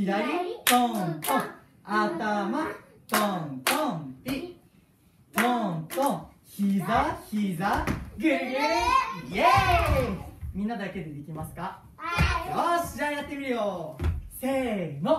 左トントン、頭トントンピ、トントン、膝膝ぐるぐる、イエーイ。みんなだけでできますか？よし、じゃあやってみるよ。せーの。